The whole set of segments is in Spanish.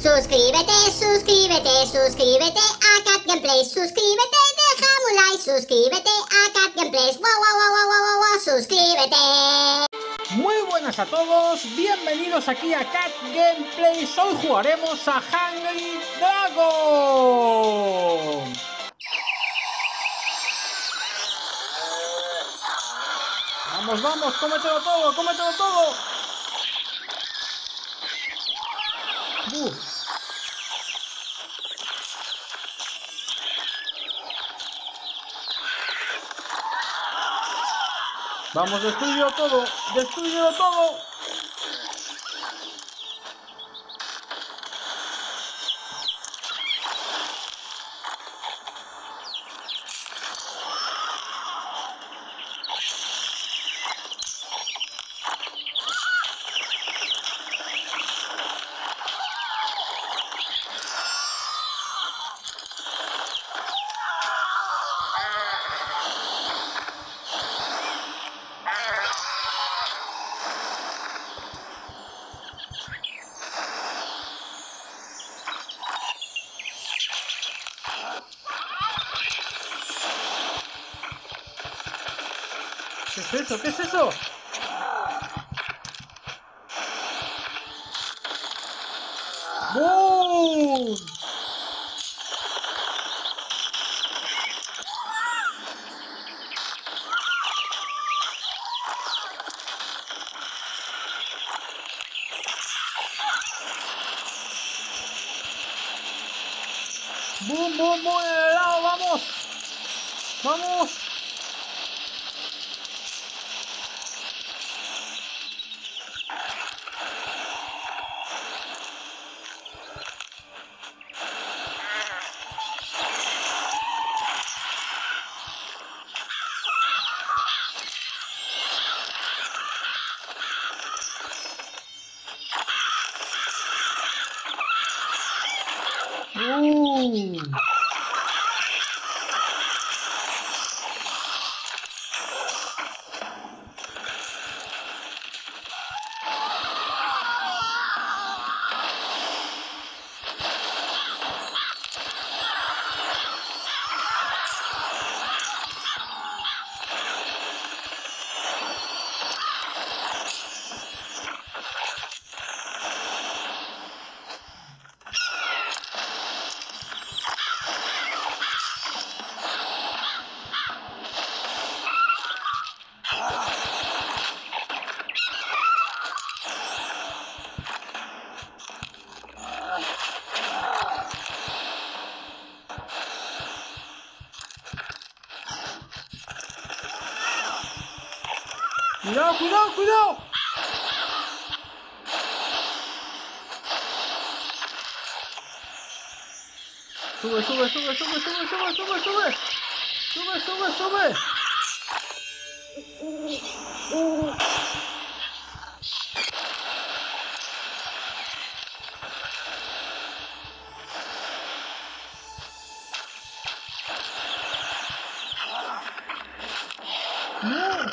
Suscríbete, suscríbete, suscríbete a Cat Gameplays. Suscríbete, déjame un like. Suscríbete a Cat Gameplays. Wow, wow, wow, wow, wow, wow, suscríbete. Muy buenas a todos, bienvenidos aquí a Cat Gameplays. Hoy jugaremos a Hungry Dragon. Vamos, vamos, cómetelo todo, cómetelo todo. Vamos, destruyelo todo, destruyelo todo. ¿Qué es eso? ¿Qué es eso? ¡Boom! ¡Boom, boom, boom! ¡En el helado! ¡Vamos! ¡Vamos! ¡Cuidado, cuidado, cuidado! Sube, sube, sube, sube, sube, sube, sube, sube. Sube, sube, sube. No.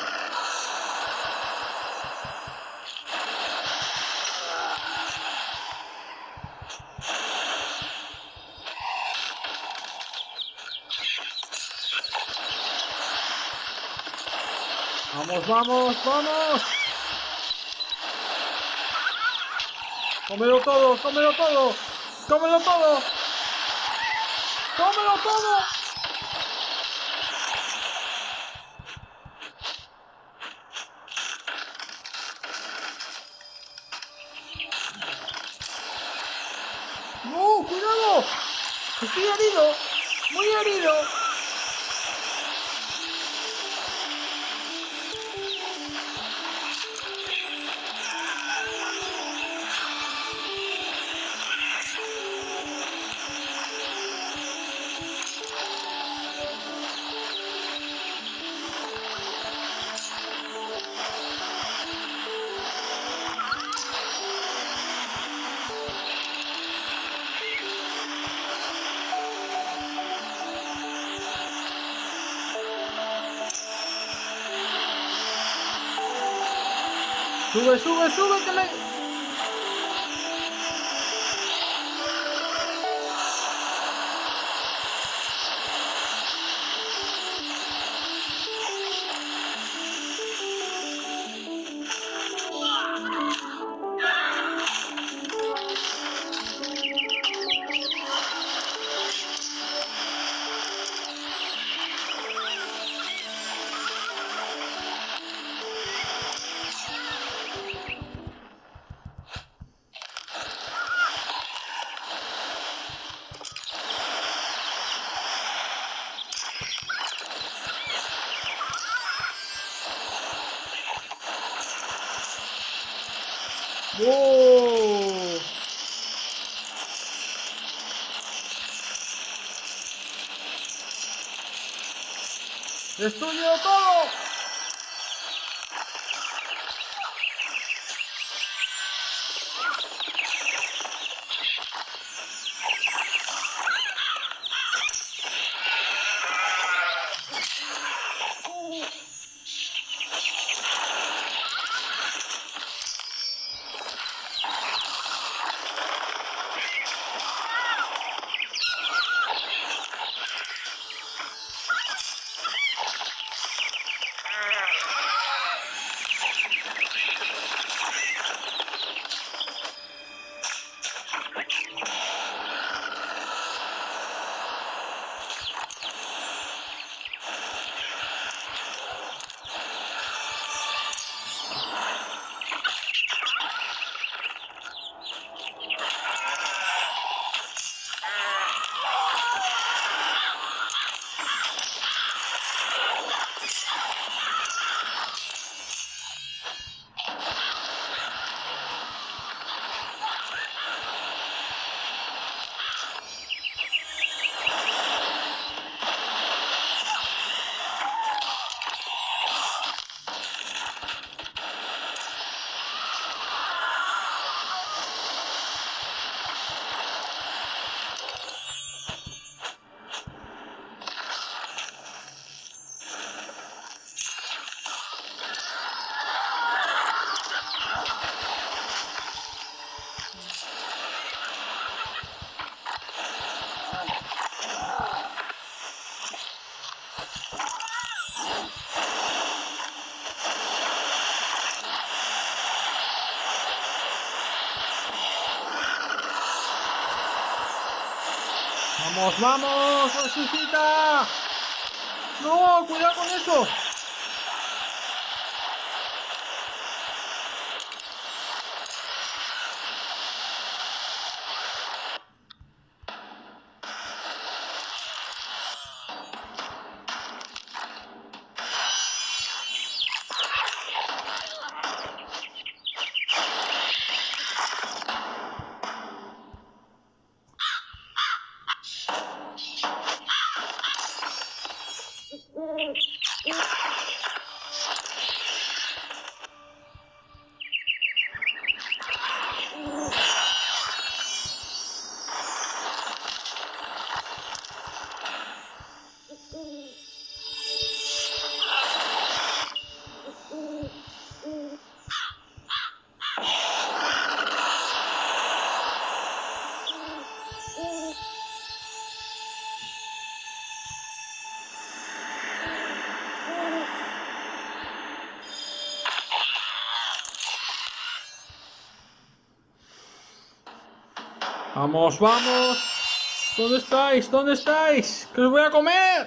Vamos, vamos, vamos. Cómelo todo, cómelo todo. Cómelo todo. Cómelo todo. ¡No! ¡Cuidado! ¡Estoy herido! ¡Muy herido! Sube, sube, sube, que me... ¡Es tuyo todo! ¡Vamos, vamos! ¡Resucita! ¡No! ¡Cuidado con eso! ¡Vamos, vamos! ¿Dónde estáis? ¿Dónde estáis? ¡Que os voy a comer!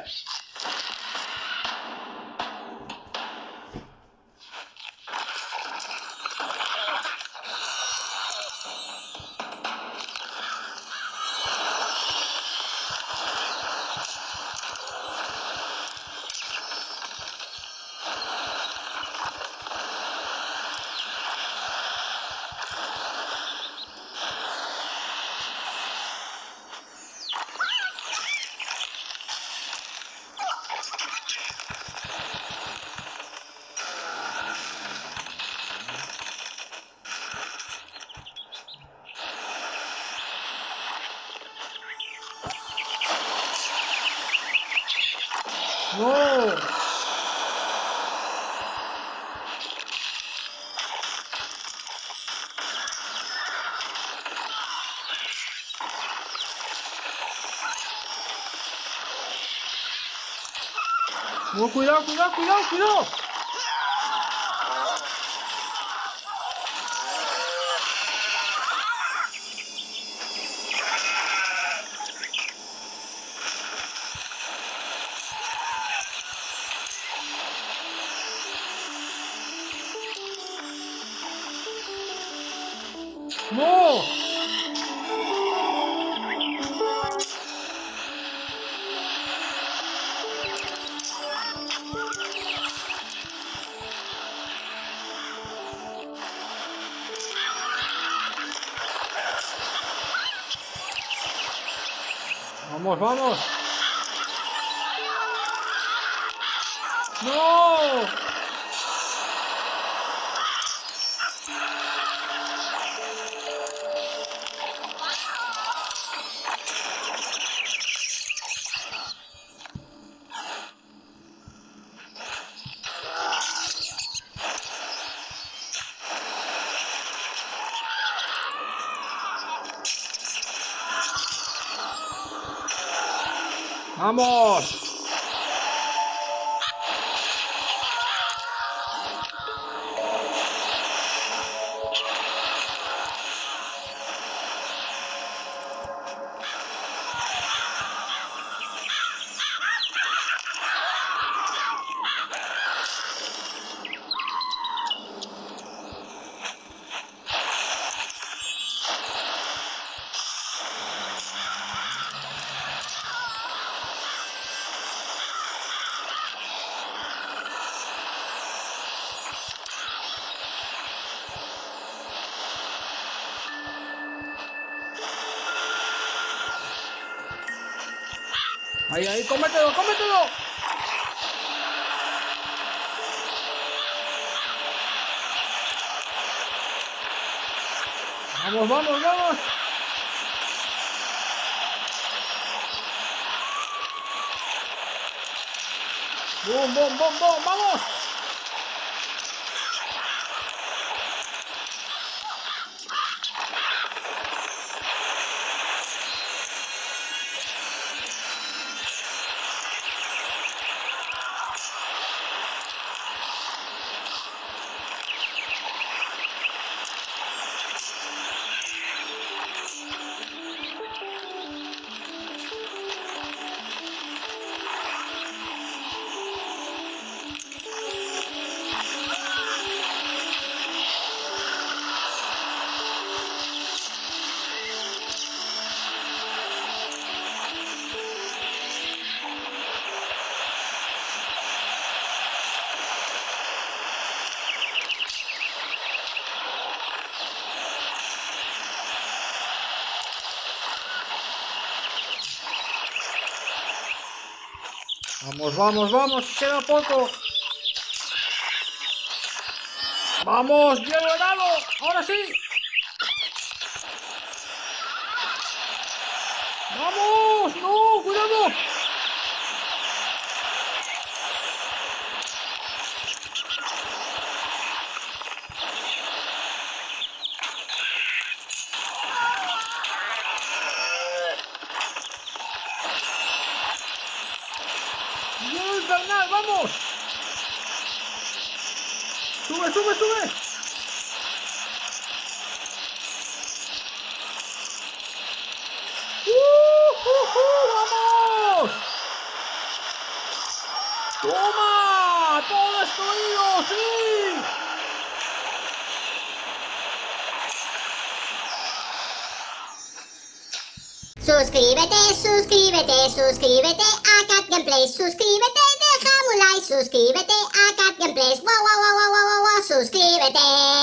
¡No! ¡No! ¡Cuidado, cuidado, cuidado, cuidado! ¡No! ¡Vamos, vamos! ¡No! ¡Vamos! Ahí, ahí, cómetelo, cómetelo. Vamos, vamos, vamos. ¡Bum, bum, bum, bum! ¡Vamos! Vamos, vamos, vamos, queda poco. Vamos, hielo helado, ahora sí. Vamos, no, cuidado. ¡Hielo infernal, vamos! ¡Sube, sube, sube! ¡Vamos! ¡Toma! ¡Todo destruido! ¡Sí! Suscríbete, suscríbete, suscríbete a Cat Gameplays. Suscríbete, déjame un like. Suscríbete a Cat Gameplays. Wow, wow, wow, wow, wow, wow, wow. Suscríbete.